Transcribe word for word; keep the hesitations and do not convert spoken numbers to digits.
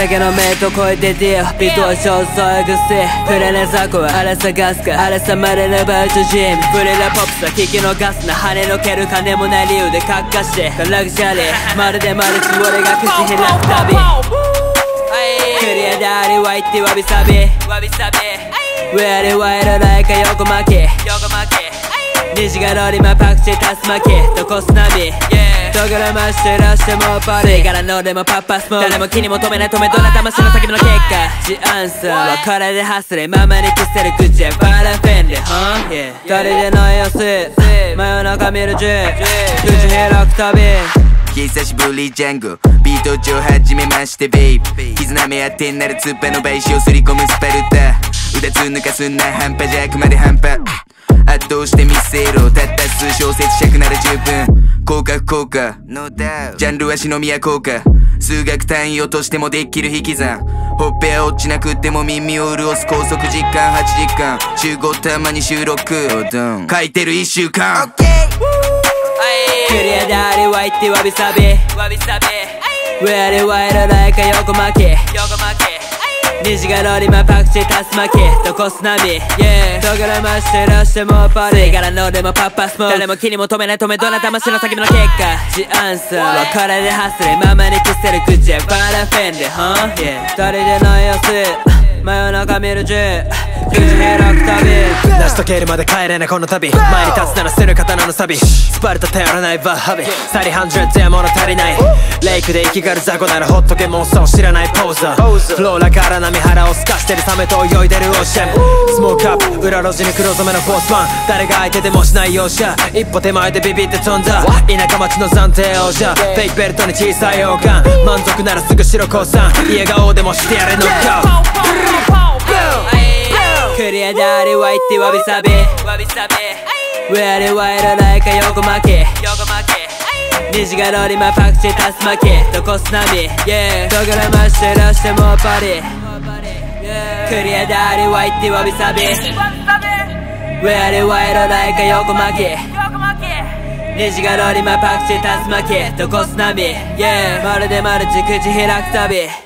酒のメイト超えてディオビートは少々エグスフレネザコはあれ探すかあれさまれればうちジムフレラポップさ聞き逃すな跳ねのける金もない理由でカッカしてラグジュアリーまるでマルチ俺が口開くたびクリアでありワイってわびさびウェアリワイルライカ横巻き虹がロリマパクチータスマキどこすなびとぐらましてらしてもパリからのでもパッパスモー誰も気に求めない止めどな魂の先の結果ジアンサー別れでハスレママにキスせる口へバラフェンではん二人での様子真夜中見るジ口開くたび久しぶりジャンゴビート上始めましてベイブ絆目当てになるツッパの倍子をすり込むスパルタ腕つ抜かすんな半端じゃあくまで半端圧倒してみせろたった数小節尺なら十分効果不効果 No doubt ジャンルは篠宮効果数学単位落としてもできる引き算ほっぺは落ちなくっても耳を潤す高速実感はちじかん集合たまに収録書いてるいっしゅうかんクリアでありワイってわびさびウェアリワイルライカ横巻き虹がロリマパクチータスマキどこすなびとぐらましてらしてもパリからのでもパッパスモー誰も気に求めない止めどな魂の先の結果ジアンサー別れでハスレママにキスせる口へバラフェンではん二人での様子真夜中見るジ口開くたび成し遂げるまで帰れないこの旅前に立つなら捨てる刀のサビスパルタ頼らないバッハビサリハンドレッドや物足りないレイクで生きがる雑魚ならほっとけモンスターを知らないポーザーフローラから波腹を透かしてるサメと泳いでるオーシャンスモークアップ裏路地に黒染めのフォースマン誰が相手でもしない容赦一歩手前でビビって飛んだ田舎町の暫定王者フェイクベルトに小さい王冠満足ならすぐ白降参家顔でもしてやれノックアウトクリアでありワイってわびさびウェアリワイルライカ横巻き虹がロリマパクチータスマキどこすなびとぐらましてらしてもパリクリアでありワイってわびさびウェアリワイルライカ横巻き虹がロリマパクチータスマキどこすなびまるでマルチ口開くたび